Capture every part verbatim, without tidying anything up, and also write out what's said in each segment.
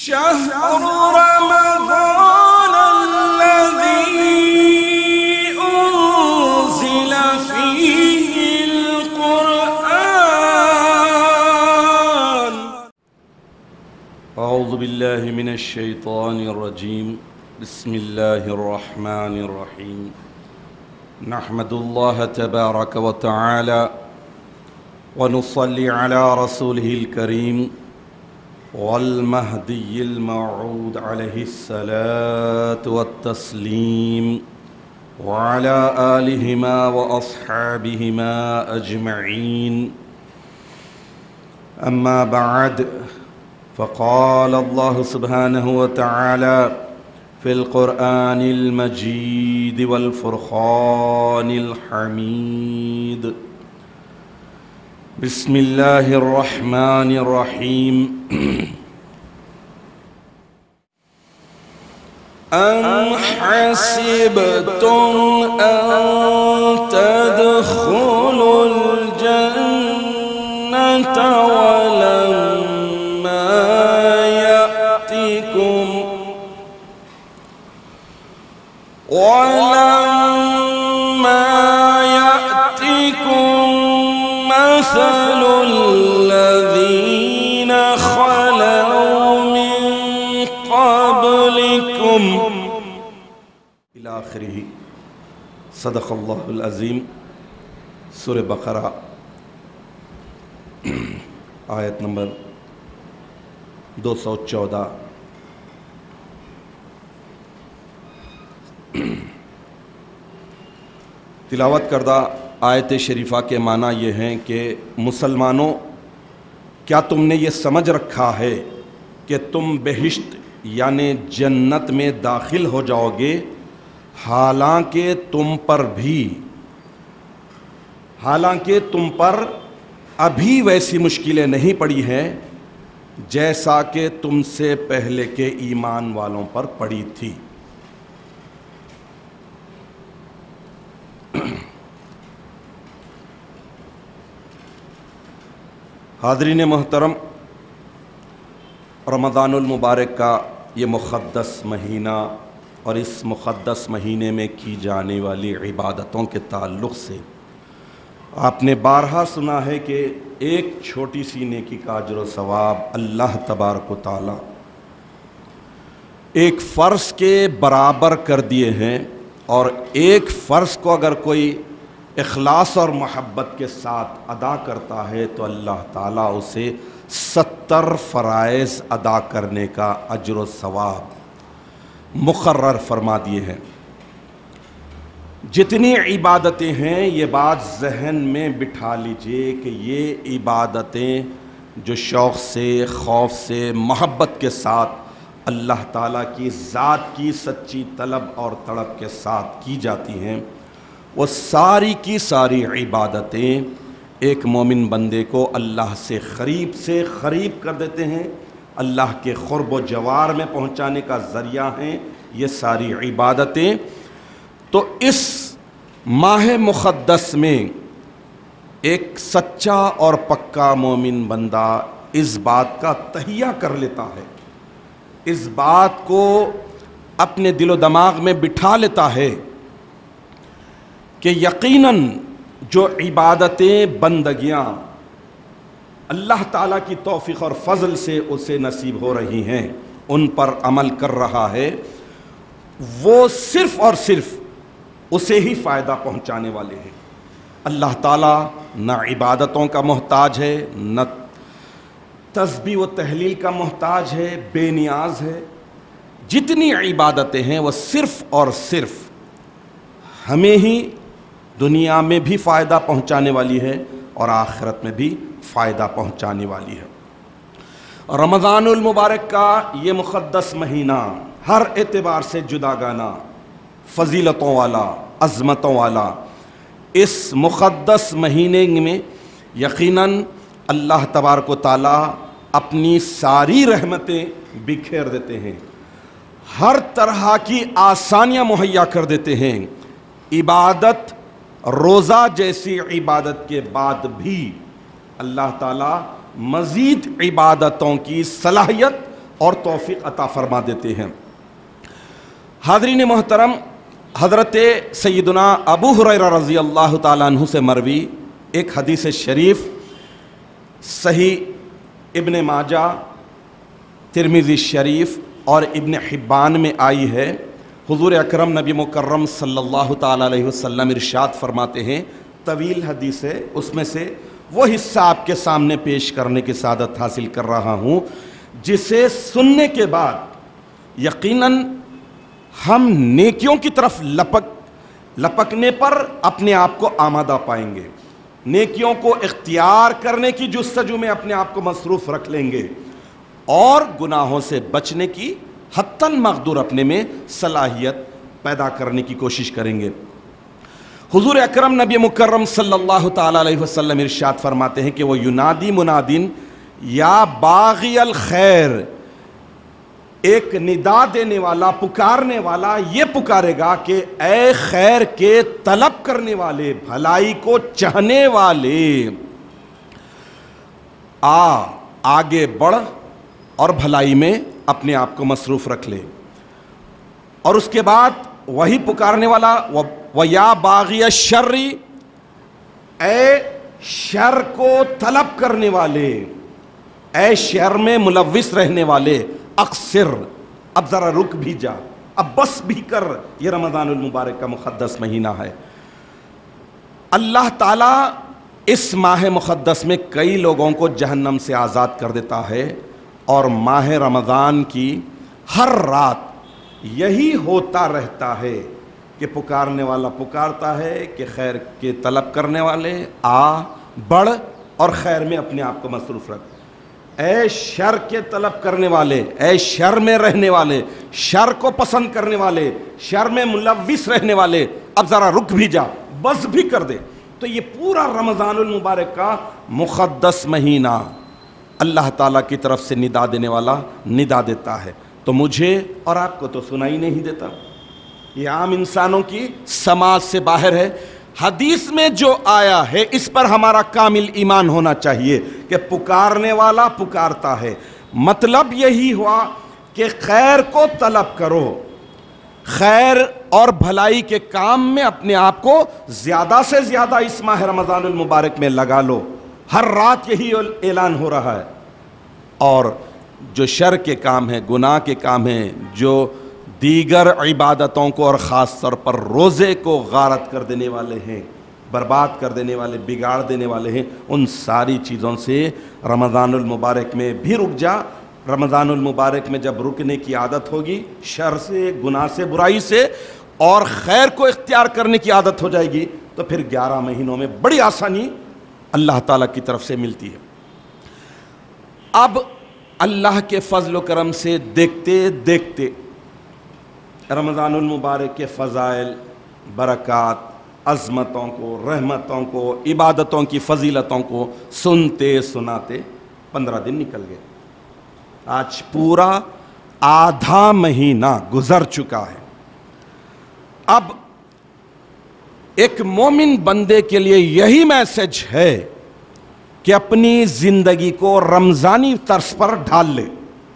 شهر رمضان الذي أنزل فيه القرآن. أعوذ بالله من الشيطان الرجيم. بسم الله الرحمن الرحيم. نحمد الله تبارك وتعالى ونصلي على رسوله الكريم والمهدي الموعود عليه الصلاة والتسليم وعلى آلهما وأصحابهما أجمعين. أما بعد، فقال الله سبحانه وتعالى في القرآن المجيد والفرقان الحميد. بسم الله الرحمن الرحيم. أم حسبتم أن تدخلوا الجنة ولما يأتكم ولما يأتكم مثل الذين خلوا من قبلكم إلى آخره. صدق اللہ العظیم. سورہ بقرہ آیت نمبر دو سو چودہ. تلاوت کردہ آیت شریفہ کے معنی یہ ہیں کہ مسلمانوں، کیا تم نے یہ سمجھ رکھا ہے کہ تم بہشت یعنی جنت میں داخل ہو جاؤ گے، حالانکہ تم پر بھی حالانکہ تم پر ابھی ویسی مشکلیں نہیں پڑی ہیں جیسا کہ تم سے پہلے کے ایمان والوں پر پڑی تھی. حاضرین محترم، رمضان المبارک کا یہ مقدس مہینہ اور اس مقدس مہینے میں کی جانے والی عبادتوں کے تعلق سے آپ نے بارہا سنا ہے کہ ایک چھوٹی سی نیکی کا اجر و ثواب اللہ تبارک و تعالی ایک فرض کے برابر کر دیے ہیں، اور ایک فرض کو اگر کوئی اخلاص اور محبت کے ساتھ ادا کرتا ہے تو اللہ تعالیٰ اسے ستر فرائض ادا کرنے کا اجر و ثواب مقرر فرما دیے ہیں. جتنی عبادتیں ہیں یہ بات ذہن میں بٹھا لیجئے کہ یہ عبادتیں جو شوق سے، خوف سے، محبت کے ساتھ اللہ تعالیٰ کی ذات کی سچی طلب اور تڑپ کے ساتھ کی جاتی ہیں، وہ ساری کی ساری عبادتیں ایک مومن بندے کو اللہ سے قریب سے قریب کر دیتے ہیں، اللہ کے قرب و جوار میں پہنچانے کا ذریعہ ہیں یہ ساری عبادتیں. تو اس ماہ مقدس میں ایک سچا اور پکا مومن بندہ اس بات کا تہیہ کر لیتا ہے، اس بات کو اپنے دل و دماغ میں بٹھا لیتا ہے کہ یقیناً جو عبادتیں، بندگیاں اللہ تعالیٰ کی توفیق اور فضل سے اسے نصیب ہو رہی ہیں، ان پر عمل کر رہا ہے، وہ صرف اور صرف اسے ہی فائدہ پہنچانے والے ہیں. اللہ تعالیٰ نہ عبادتوں کا محتاج ہے، نہ تسبیح و تحلیل کا محتاج ہے، بے نیاز ہے. جتنی عبادتیں ہیں وہ صرف اور صرف ہمیں ہی دنیا میں بھی فائدہ پہنچانے والی ہے اور آخرت میں بھی فائدہ پہنچانے والی ہے. رمضان المبارک کا یہ مقدس مہینہ ہر اعتبار سے جداگانہ، فضیلتوں والا، عظمتوں والا. اس مقدس مہینے میں یقیناً اللہ تبارک و تعالیٰ اپنی ساری رحمتیں بکھیر دیتے ہیں، ہر طرح کی آسانیاں مہیا کر دیتے ہیں. عبادت، روزہ جیسی عبادت کے بعد بھی اللہ تعالیٰ مزید عبادتوں کی صلاحیت اور توفیق عطا فرما دیتے ہیں۔ حاضرین محترم، حضرت سیدنا ابو ہریرہ رضی اللہ تعالیٰ عنہ سے مروی ایک حدیث شریف صحیح ابن ماجہ، ترمذی شریف اور ابن حبان میں آئی ہے۔ حضور اکرم نبی مکرم صلی اللہ تعالیٰ علیہ وسلم ارشاد فرماتے ہیں، طویل حدیث ہے، اس میں سے وہ حصہ آپ کے سامنے پیش کرنے کی سعادت حاصل کر رہا ہوں جسے سننے کے بعد یقیناً ہم نیکیوں کی طرف لپک لپکنے پر اپنے آپ کو آمادہ پائیں گے، نیکیوں کو اختیار کرنے کی جستجو میں اپنے آپ کو مصروف رکھ لیں گے اور گناہوں سے بچنے کی حتی المقدور اپنے میں صلاحیت پیدا کرنے کی کوشش کریں گے۔ حضور اکرم نبی مکرم صلی اللہ تعالیٰ علیہ وسلم ارشاد فرماتے ہیں کہ وہ ینادی منادن یا باغی الخیر، ایک ندا دینے والا، پکارنے والا یہ پکارے گا کہ اے خیر کے طلب کرنے والے، بھلائی کو چاہنے والے، آ آگے بڑھ اور بھلائی میں اپنے آپ کو مصروف رکھ لے۔ اور اس کے بعد وہی پکارنے والا وَيَا بَاغِيَ الشَّرِّ، اے شر کو طلب کرنے والے، اے شر میں ملوث رہنے والے، اقصر، اب ذرا رک بھی جا، اب بس بھی کر، یہ رمضان المبارک کا مقدس مہینہ ہے۔ اللہ تعالیٰ اس ماہ مقدس میں کئی لوگوں کو جہنم سے آزاد کر دیتا ہے، اور ماہ رمضان کی ہر رات یہی ہوتا رہتا ہے کہ پکارنے والا پکارتا ہے کہ خیر کے طلب کرنے والے آ بڑھ اور خیر میں اپنے آپ کو مصروف رکھ، اے شر کے طلب کرنے والے، اے شر میں رہنے والے، شر کو پسند کرنے والے، شر میں ملوث رہنے والے، اب ذرا رک بھی جا، بس بھی کر دے۔ تو یہ پورا رمضان المبارک کا مقدس مہینہ اللہ تعالیٰ کی طرف سے ندا دینے والا ندا دیتا ہے، تو مجھے اور آپ کو تو سنائی نہیں دیتا، یہ عام انسانوں کی سماعت سے باہر ہے۔ حدیث میں جو آیا ہے اس پر ہمارا کامل ایمان ہونا چاہیے کہ پکارنے والا پکارتا ہے، مطلب یہی ہوا کہ خیر کو طلب کرو، خیر اور بھلائی کے کام میں اپنے آپ کو زیادہ سے زیادہ اس ماہ رمضان المبارک میں لگا لو۔ ہر رات یہی اعلان ہو رہا ہے۔ اور جو شر کے کام ہیں، گناہ کے کام ہیں، جو دیگر عبادتوں کو اور خاص طور پر روزے کو غارت کر دینے والے ہیں، برباد کر دینے والے، بگاڑ دینے والے ہیں، ان ساری چیزوں سے رمضان المبارک میں بھی رک جا۔ رمضان المبارک میں جب رکنے کی عادت ہوگی، شر سے، گناہ سے، برائی سے اور خیر کو اختیار کرنے کی عادت ہو جائے گی، تو پھر گیارہ مہینوں میں بڑی آسانی اللہ تعالیٰ کی طرف سے ملتی ہے۔ اب اللہ کے فضل و کرم سے دیکھتے دیکھتے رمضان المبارک کے فضائل، برکات، عظمتوں کو، رحمتوں کو، عبادتوں کی فضیلتوں کو سنتے سناتے پندرہ دن نکل گئے۔ آج پورا آدھا مہینہ گزر چکا ہے۔ اب ایک مومن بندے کے لیے یہی میسج ہے کہ اپنی زندگی کو رمضانی طرز پر ڈھال لے۔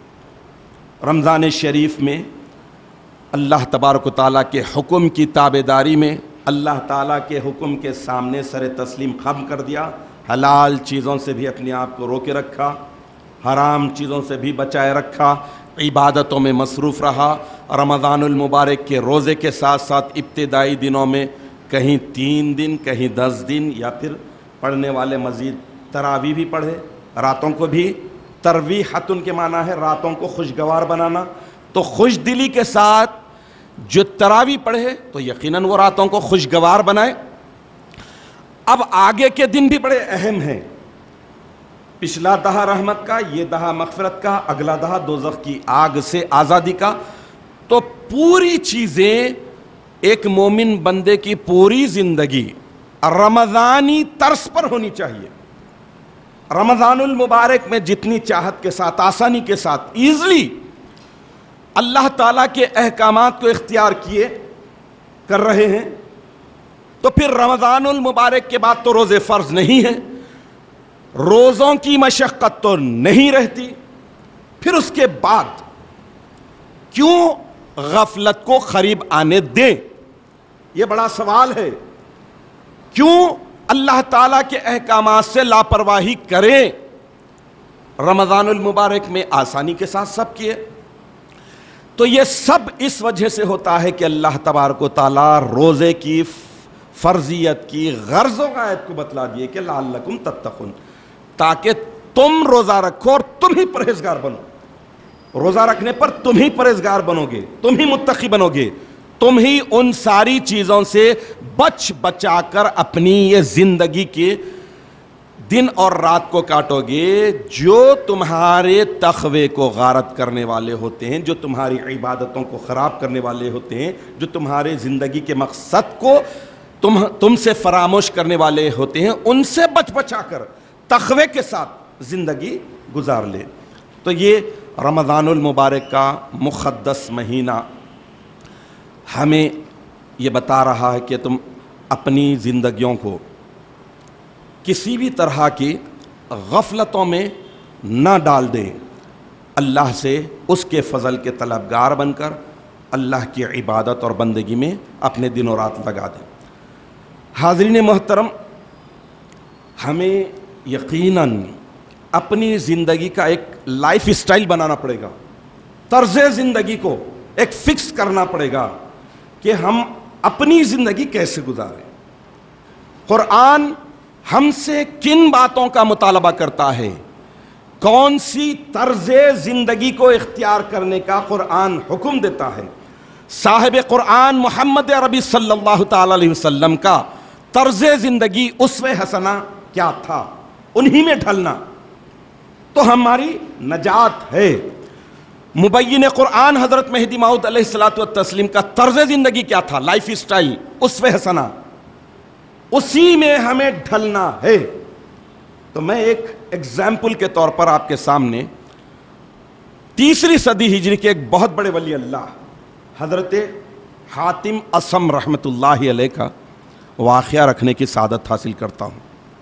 رمضان شریف میں اللہ تبارک و تعالیٰ کے حکم کی تابعداری میں اللہ تعالیٰ کے حکم کے سامنے سر تسلیم خم کر دیا، حلال چیزوں سے بھی اپنے آپ کو روکے رکھا، حرام چیزوں سے بھی بچائے رکھا، عبادتوں میں مصروف رہا۔ رمضان المبارک کے روزے کے ساتھ ساتھ ابتدائی دنوں میں کہیں تین دن، کہیں دس دن، یا پھر پڑھنے والے مزید تراویح بھی پڑھے، راتوں کو بھی ترویحۃ کے معنی ہے راتوں کو خوشگوار بنانا، تو خوش دلی کے ساتھ جو تراویح پڑھے تو یقیناً وہ راتوں کو خوشگوار بنائے۔ اب آگے کے دن بھی بڑے اہم ہیں، پچھلا دہا رحمت کا، یہ دہا مغفرت کا، اگلا دہا دوزخ کی آگ سے آزادی کا۔ تو پوری چیزیں ایک مومن بندے کی پوری زندگی رمضانی طرز پر ہونی چاہیے۔ رمضان المبارک میں جتنی چاہت کے ساتھ، آسانی کے ساتھ، ایزلی اللہ تعالیٰ کے احکامات کو اختیار کیے کر رہے ہیں، تو پھر رمضان المبارک کے بعد تو روزے فرض نہیں ہیں، روزوں کی مشقت تو نہیں رہتی، پھر اس کے بعد کیوں غفلت کو قریب آنے دیں؟ یہ بڑا سوال ہے. کیوں اللہ تعالیٰ کے احکامات سے لاپرواہی کریں؟ رمضان المبارک میں آسانی کے ساتھ سب کیے. تو یہ سب اس وجہ سے ہوتا ہے کہ اللہ تبارک و تعالیٰ روزے کی فرضیت کی غرض و غایت کو بتلا دیے کہ لعلکم تتقون، تاکہ تم روزہ رکھو اور تم ہی پرہیزگار بنو. روزہ رکھنے پر تم ہی پرہیزگار بنو گے، تم ہی متقی بنو گے، تم ہی ان ساری چیزوں سے بچ بچا کر اپنی یہ زندگی کے دن اور رات کو کاٹو گے جو تمہارے تقوی کو غارت کرنے والے ہوتے ہیں، جو تمہاری عبادتوں کو خراب کرنے والے ہوتے ہیں، جو تمہارے زندگی کے مقصد کو تم تم سے فراموش کرنے والے ہوتے ہیں. ان سے بچ بچا کر تقوی کے ساتھ زندگی گزار لے. تو یہ رمضان المبارک کا مقدس مہینہ ہمیں یہ بتا رہا ہے کہ تم اپنی زندگیوں کو کسی بھی طرح کی غفلتوں میں نہ ڈال دیں. اللہ سے اس کے فضل کے طلبگار بن کر اللہ کی عبادت اور بندگی میں اپنے دن و رات لگا دیں. حاضرین محترم، ہمیں یقیناً اپنی زندگی کا ایک لائف اسٹائل بنانا پڑے گا. طرز زندگی کو ایک فکس کرنا پڑے گا کہ ہم اپنی زندگی کیسے گزاریں. قرآن ہم سے کن باتوں کا مطالبہ کرتا ہے، کون سی طرز زندگی کو اختیار کرنے کا قرآن حکم دیتا ہے. صاحب قرآن محمد عربی صلی اللہ تعالی علیہ وسلم کا طرز زندگی اسوہ حسنہ کیا تھا، انہی میں ڈھلنا تو ہماری نجات ہے. مبین قرآن حضرت مہدی موعود علیہ الصلوۃ والتسلیم کا طرز زندگی کیا تھا، لائف اسٹائل اسوہ حسنہ، اسی میں ہمیں ڈھلنا ہے. تو میں ایک ایگزامپل کے طور پر آپ کے سامنے تیسری صدی ہجری کے ایک بہت بڑے ولی اللہ حضرت حاتم اصم رحمۃ اللہ علیہ کا واقعہ رکھنے کی سعادت حاصل کرتا ہوں.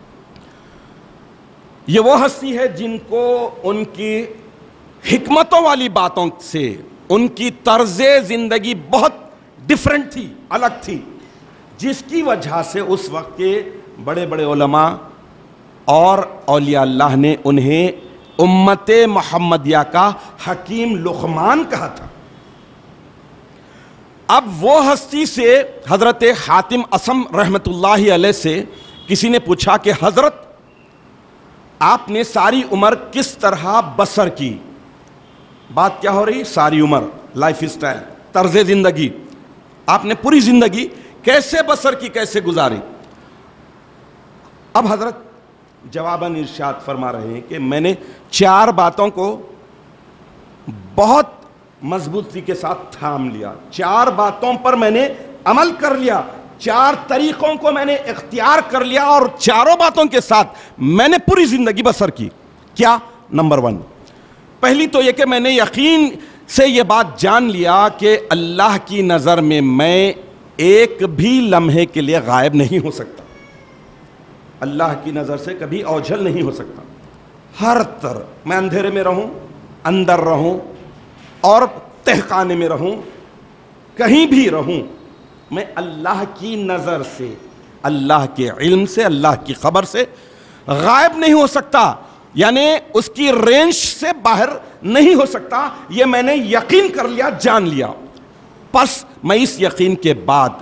یہ وہ ہستی ہے جن کو ان کی حکمتوں والی باتوں سے ان کی طرز زندگی بہت ڈیفرنٹ تھی، الگ تھی، جس کی وجہ سے اس وقت کے بڑے بڑے علماء اور اولیاء اللہ نے انہیں امت محمدیہ کا حکیم لقمان کہا تھا. اب وہ ہستی سے حضرت حاتم اصم رحمۃ اللہ علیہ سے کسی نے پوچھا کہ حضرت آپ نے ساری عمر کس طرح بسر کی؟ بات کیا ہو رہی؟ ساری عمر، لائف اسٹائل، طرز زندگی. آپ نے پوری زندگی کیسے بسر کی، کیسے گزاری؟ اب حضرت جواباً ارشاد فرما رہے ہیں کہ میں نے چار باتوں کو بہت مضبوطی کے ساتھ تھام لیا، چار باتوں پر میں نے عمل کر لیا، چار طریقوں کو میں نے اختیار کر لیا اور چاروں باتوں کے ساتھ میں نے پوری زندگی بسر کی. کیا؟ نمبر ون، پہلی تو یہ کہ میں نے یقین سے یہ بات جان لیا کہ اللہ کی نظر میں میں ایک بھی لمحے کے لیے غائب نہیں ہو سکتا، اللہ کی نظر سے کبھی اوجھل نہیں ہو سکتا. ہر طرح میں اندھیرے میں رہوں، اندر رہوں اور تہخانے میں رہوں، کہیں بھی رہوں، میں اللہ کی نظر سے، اللہ کے علم سے، اللہ کی خبر سے غائب نہیں ہو سکتا، یعنی اس کی رینج سے باہر نہیں ہو سکتا. یہ میں نے یقین کر لیا، جان لیا. پس میں اس یقین کے بعد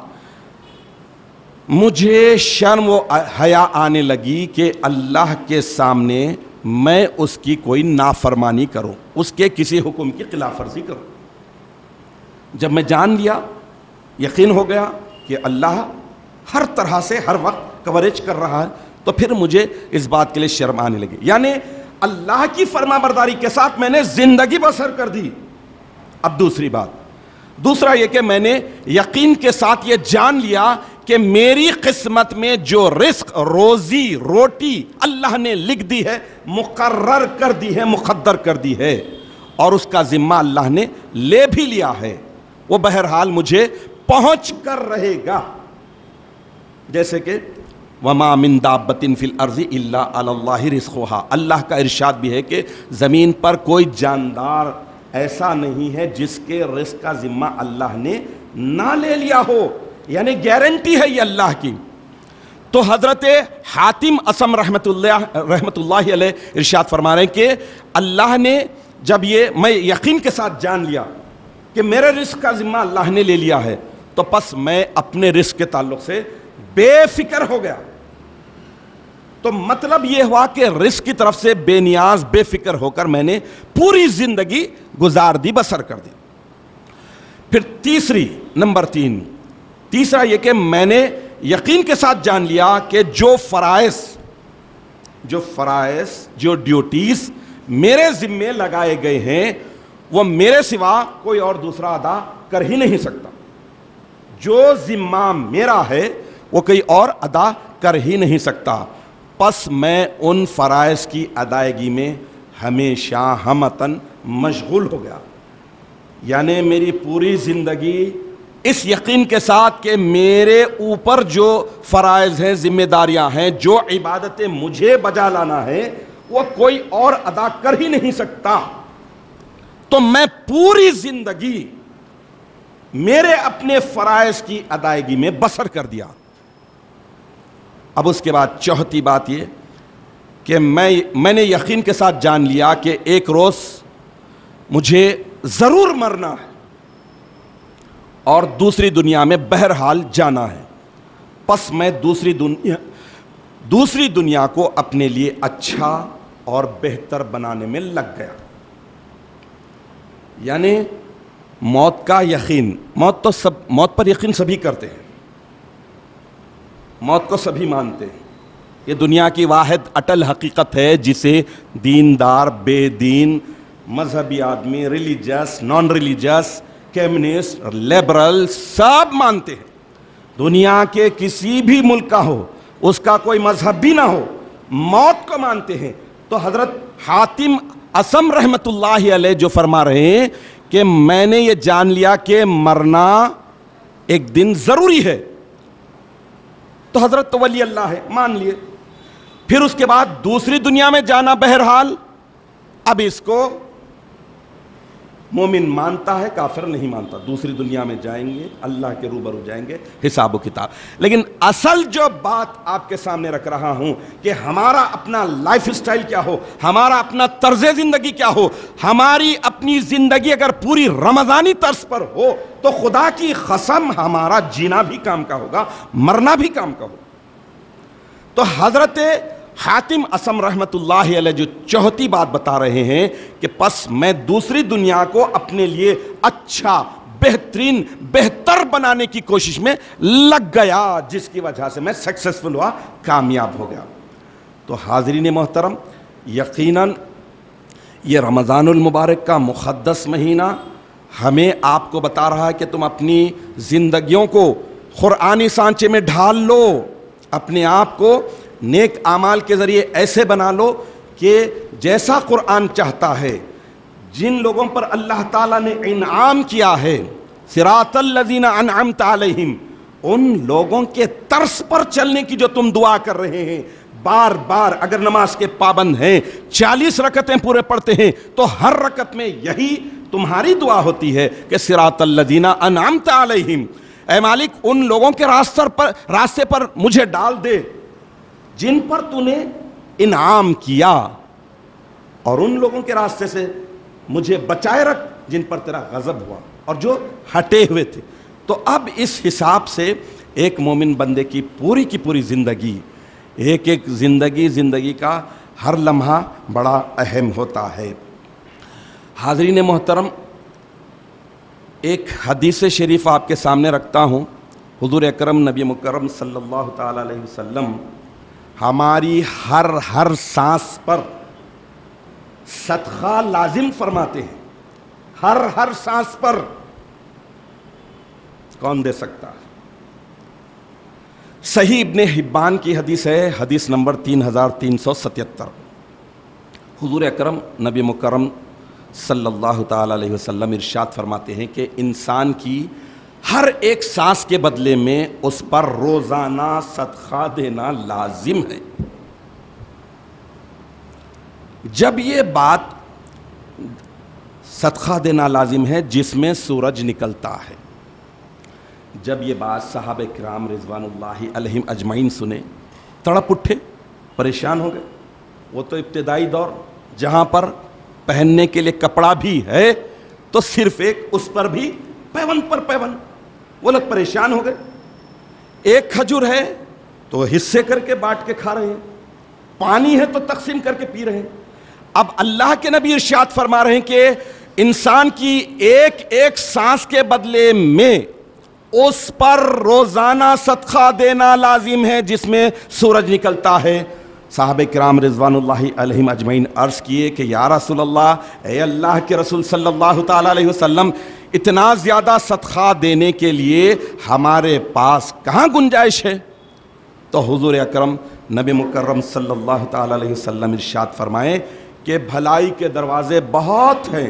مجھے شرم و حیا آنے لگی کہ اللہ کے سامنے میں اس کی کوئی نافرمانی کروں، اس کے کسی حکم کی خلاف ورزی کروں. جب میں جان لیا، یقین ہو گیا کہ اللہ ہر طرح سے ہر وقت کوریج کر رہا ہے، تو پھر مجھے اس بات کے لیے شرم آنے لگی. یعنی اللہ کی فرما برداری کے ساتھ میں نے زندگی بسر کر دی. اب دوسری بات، دوسرا یہ کہ میں نے یقین کے ساتھ یہ جان لیا کہ میری قسمت میں جو رزق، روزی روٹی اللہ نے لکھ دی ہے، مقرر کر دی ہے، مقدر کر دی ہے، اور اس کا ذمہ اللہ نے لے بھی لیا ہے، وہ بہرحال مجھے پہنچ کر رہے گا. جیسے کہ وما من دابۃ فی الارض الا علی اللہ رزقھا، اللہ کا ارشاد بھی ہے کہ زمین پر کوئی جاندار ایسا نہیں ہے جس کے رزق کا ذمہ اللہ نے نہ لے لیا ہو، یعنی گارنٹی ہے یہ اللہ کی۔ تو حضرت حاتم اصم رحمۃ اللہ رحمۃ اللہ علیہ ارشاد فرما رہے ہیں کہ اللہ نے جب یہ میں یقین کے ساتھ جان لیا کہ میرے رزق کا ذمہ اللہ نے لے لیا ہے، تو پس میں اپنے رزق کے تعلق سے بے فکر ہو گیا۔ تو مطلب یہ ہوا کہ رزق کی طرف سے بے نیاز بے فکر ہو کر میں نے پوری زندگی گزار دی، بسر کر دی۔ پھر تیسری نمبر تین تیسرا یہ کہ میں نے یقین کے ساتھ جان لیا کہ جو فرائض جو فرائض جو ڈیوٹیز میرے ذمے لگائے گئے ہیں وہ میرے سوا کوئی اور دوسرا ادا کر ہی نہیں سکتا۔ جو ذمہ میرا ہے وہ کوئی اور ادا کر ہی نہیں سکتا، پس میں ان فرائض کی ادائیگی میں ہمیشہ ہمتاً مشغول ہو گیا۔ یعنی میری پوری زندگی اس یقین کے ساتھ کہ میرے اوپر جو فرائض ہیں، ذمہ داریاں ہیں، جو عبادتیں مجھے بجا لانا ہے وہ کوئی اور ادا کر ہی نہیں سکتا، تو میں پوری زندگی میرے اپنے فرائض کی ادائیگی میں بسر کر دیا۔ اب اس کے بعد چوتھی بات یہ کہ میں میں نے یقین کے ساتھ جان لیا کہ ایک روز مجھے ضرور مرنا ہے اور دوسری دنیا میں بہرحال جانا ہے، پس میں دوسری دنیا دوسری دنیا کو اپنے لیے اچھا اور بہتر بنانے میں لگ گیا۔ یعنی موت کا یقین، موت تو سب موت پر یقین سبھی کرتے ہیں، موت کو سبھی مانتے ہیں، یہ دنیا کی واحد اٹل حقیقت ہے جسے دیندار، بے دین، مذہبی آدمی، religious, non religious, communist, liberal سب مانتے ہیں۔ دنیا کے کسی بھی ملک کا ہو، اس کا کوئی مذہب بھی نہ ہو، موت کو مانتے ہیں۔ تو حضرت حاتم اصم رحمۃ اللہ علیہ جو فرما رہے ہیں کہ میں نے یہ جان لیا کہ مرنا ایک دن ضروری ہے، تو حضرت تو ولی اللہ ہے، مان لیے۔ پھر اس کے بعد دوسری دنیا میں جانا بہرحال، اب اس کو مومن مانتا ہے، کافر نہیں مانتا۔ دوسری دنیا میں جائیں گے، اللہ کے روبرو جائیں گے، حساب و کتاب۔ لیکن اصل جو بات آپ کے سامنے رکھ رہا ہوں کہ ہمارا اپنا لائف سٹائل کیا ہو، ہمارا اپنا طرز زندگی کیا ہو، ہماری اپنی زندگی اگر پوری رمضانی طرز پر ہو تو خدا کی قسم ہمارا جینا بھی کام کا ہوگا، مرنا بھی کام کا ہوگا۔ تو حضرت حاتم اصم رحمۃ اللہ علیہ جو چوتھی بات بتا رہے ہیں کہ پس میں دوسری دنیا کو اپنے لیے اچھا، بہترین، بہتر بنانے کی کوشش میں لگ گیا، جس کی وجہ سے میں سکسیسفل ہوا، کامیاب ہو گیا۔ تو حاضرین محترم، یقیناً یہ رمضان المبارک کا مقدس مہینہ ہمیں آپ کو بتا رہا ہے کہ تم اپنی زندگیوں کو قرآنی سانچے میں ڈھال لو، اپنے آپ کو نیک اعمال کے ذریعے ایسے بنا لو کہ جیسا قرآن چاہتا ہے، جن لوگوں پر اللہ تعالیٰ نے انعام کیا ہے، صراط الذین انعمت علیہم، ان لوگوں کے طرز پر چلنے کی جو تم دعا کر رہے ہیں، بار بار اگر نماز کے پابند ہیں، چالیس رکعتیں پورے پڑھتے ہیں، تو ہر رکعت میں یہی تمہاری دعا ہوتی ہے کہ صراط الذین انعمت علیہم، اے مالک ان لوگوں کے راستے پر راستے پر مجھے ڈال دے جن پر تو نے انعام کیا، اور ان لوگوں کے راستے سے مجھے بچائے رکھ جن پر تیرا غضب ہوا اور جو ہٹے ہوئے تھے۔ تو اب اس حساب سے ایک مومن بندے کی پوری کی پوری زندگی، ایک ایک زندگی زندگی کا ہر لمحہ بڑا اہم ہوتا ہے۔ حاضرین محترم، ایک حدیث شریف آپ کے سامنے رکھتا ہوں۔ حضور اکرم نبی مکرم صلی اللہ تعالیٰ علیہ وسلم ہماری ہر ہر سانس پر صدقہ لازم فرماتے ہیں، ہر ہر سانس پر۔ کون دے سکتا؟ صحیح ابن حبان کی حدیث ہے، حدیث نمبر تین ہزار تین سو ستہتر۔ حضور اکرم نبی مکرم صلی اللہ تعالیٰ علیہ وسلم ارشاد فرماتے ہیں کہ انسان کی ہر ایک سانس کے بدلے میں اس پر روزانہ صدقہ دینا لازم ہے۔ جب یہ بات صدقہ دینا لازم ہے جس میں سورج نکلتا ہے، جب یہ بات صحابہ کرام رضوان اللہ علیہم اجمعین سنے، تڑپ اٹھے، پریشان ہو گئے۔ وہ تو ابتدائی دور جہاں پر پہننے کے لیے کپڑا بھی ہے تو صرف ایک، اس پر بھی پیون پر پیون، وہ لوگ پریشان ہو گئے۔ ایک کھجور ہے تو حصے کر کے بانٹ کے کھا رہے ہیں، پانی ہے تو تقسیم کر کے پی رہے ہیں۔ اب اللہ کے نبی ارشاد فرما رہے ہیں کہ انسان کی ایک ایک سانس کے بدلے میں اس پر روزانہ صدقہ دینا لازم ہے جس میں سورج نکلتا ہے۔ صحابہ کرام رضوان اللہ علیہم اجمعین عرض کیے کہ یا رسول اللہ، اے اللہ کے رسول صلی اللہ تعالیٰ علیہ وسلم، اتنا زیادہ صدقہ دینے کے لیے ہمارے پاس کہاں گنجائش ہے؟ تو حضور اکرم نبی مکرم صلی اللہ تعالیٰ علیہ وسلم ارشاد فرمائے کہ بھلائی کے دروازے بہت ہیں،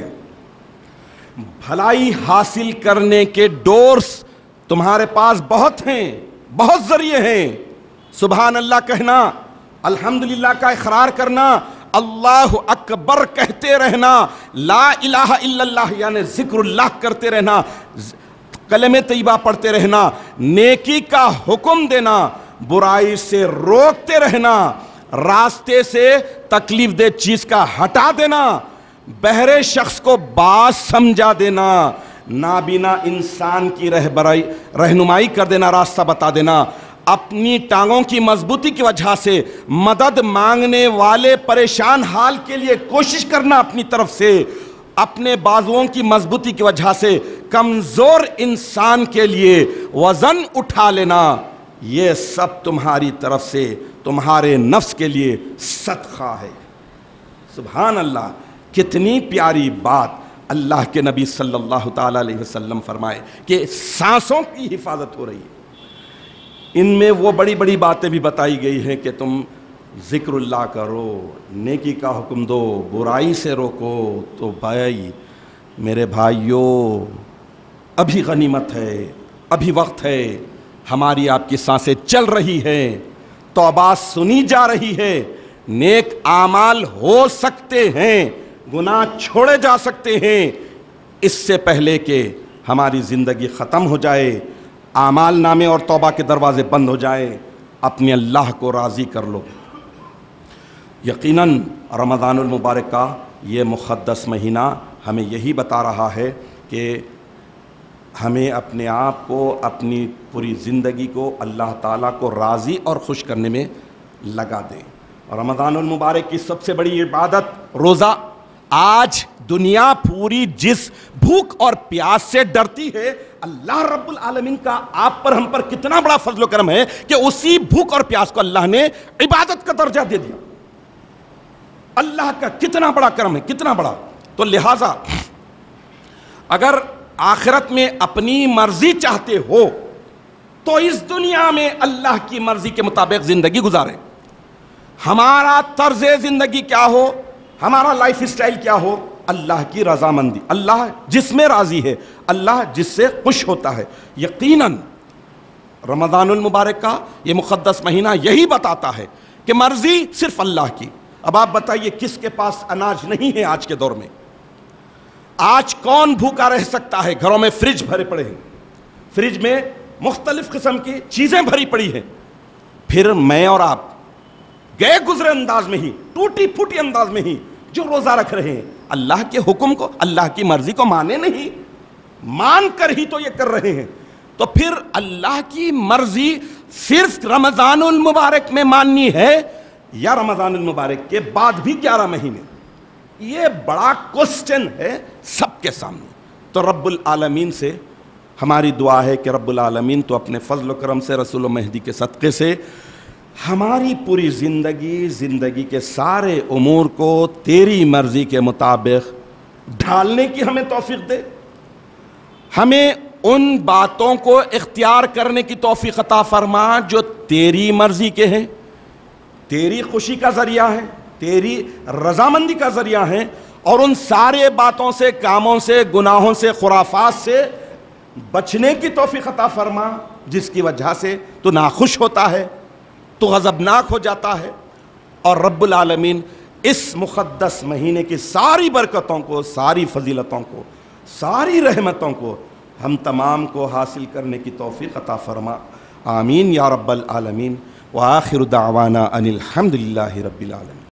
بھلائی حاصل کرنے کے ڈورس تمہارے پاس بہت ہیں، بہت ذریعے ہیں۔ سبحان اللہ کہنا، الحمدللہ کا اقرار کرنا، اللہ اکبر کہتے رہنا، لا الہ الا اللہ یعنی ذکر اللہ کرتے رہنا، کلمہ طیبہ پڑھتے رہنا، نیکی کا حکم دینا، برائی سے روکتے رہنا، راستے سے تکلیف دہ چیز کا ہٹا دینا، بہرے شخص کو باز سمجھا دینا، نابینا انسان کی رہبرائی رہنمائی کر دینا، راستہ بتا دینا، اپنی ٹانگوں کی مضبوطی کی وجہ سے مدد مانگنے والے پریشان حال کے لیے کوشش کرنا، اپنی طرف سے اپنے بازوؤں کی مضبوطی کی وجہ سے کمزور انسان کے لیے وزن اٹھا لینا، یہ سب تمہاری طرف سے تمہارے نفس کے لیے صدقہ ہے۔ سبحان اللہ، کتنی پیاری بات اللہ کے نبی صلی اللہ تعالیٰ علیہ وسلم فرمائے کہ سانسوں کی حفاظت ہو رہی ہے۔ ان میں وہ بڑی بڑی باتیں بھی بتائی گئی ہیں کہ تم ذکر اللہ کرو، نیکی کا حکم دو، برائی سے روکو۔ تو بھائی میرے بھائیوں، ابھی غنیمت ہے، ابھی وقت ہے، ہماری آپ کی سانسیں چل رہی ہیں، توبہ سنی جا رہی ہے، نیک اعمال ہو سکتے ہیں، گناہ چھوڑے جا سکتے ہیں، اس سے پہلے کہ ہماری زندگی ختم ہو جائے، اعمال نامے اور توبہ کے دروازے بند ہو جائیں، اپنے اللہ کو راضی کر لو۔ یقیناً رمضان المبارک کا یہ مقدس مہینہ ہمیں یہی بتا رہا ہے کہ ہمیں اپنے آپ کو، اپنی پوری زندگی کو اللہ تعالیٰ کو راضی اور خوش کرنے میں لگا دیں۔ رمضان المبارک کی سب سے بڑی عبادت روزہ۔ آج دنیا پوری جس بھوک اور پیاس سے ڈرتی ہے، اللہ رب العالمین کا آپ پر، ہم پر کتنا بڑا فضل و کرم ہے کہ اسی بھوک اور پیاس کو اللہ نے عبادت کا درجہ دے دیا۔ اللہ کا کتنا بڑا کرم ہے، کتنا بڑا۔ تو لہٰذا اگر آخرت میں اپنی مرضی چاہتے ہو تو اس دنیا میں اللہ کی مرضی کے مطابق زندگی گزاریں۔ ہمارا طرز زندگی کیا ہو، ہمارا لائف اسٹائل کیا ہو، اللہ کی رضامندی، اللہ جس میں راضی ہے، اللہ جس سے خوش ہوتا ہے۔ یقیناً رمضان المبارک کا یہ مقدس مہینہ یہی بتاتا ہے کہ مرضی صرف اللہ کی۔ اب آپ بتائیے کس کے پاس اناج نہیں ہے آج کے دور میں؟ آج کون بھوکا رہ سکتا ہے؟ گھروں میں فریج بھرے پڑے ہیں، فریج میں مختلف قسم کی چیزیں بھری پڑی ہیں، پھر میں اور آپ گئے گزرے انداز میں ہی، ٹوٹی پھوٹی انداز میں ہی جو روزہ رکھ رہے ہیں، اللہ کے حکم کو، اللہ کی مرضی کو مانے نہیں، مان کر ہی تو یہ کر رہے ہیں۔ تو پھر اللہ کی مرضی صرف رمضان المبارک میں ماننی ہے یا رمضان المبارک کے بعد بھی گیارہ مہینے؟ یہ بڑا کوسچن ہے سب کے سامنے۔ تو رب العالمین سے ہماری دعا ہے کہ رب العالمین تو اپنے فضل و کرم سے، رسول و مہدی کے صدقے سے ہماری پوری زندگی زندگی کے سارے امور کو تیری مرضی کے مطابق ڈھالنے کی ہمیں توفیق دے، ہمیں ان باتوں کو اختیار کرنے کی توفیق عطا فرما جو تیری مرضی کے ہیں، تیری خوشی کا ذریعہ ہے، تیری رضامندی کا ذریعہ ہے، اور ان سارے باتوں سے، کاموں سے، گناہوں سے، خرافات سے بچنے کی توفیق عطا فرما جس کی وجہ سے تو ناخوش ہوتا ہے، تو غضبناک ہو جاتا ہے۔ اور رب العالمین اس مقدس مہینے کی ساری برکتوں کو، ساری فضیلتوں کو، ساری رحمتوں کو ہم تمام کو حاصل کرنے کی توفیق عطا فرما، آمین یا رب العالمین۔ وآخر دعوانا ان الحمد للہ رب العالمین۔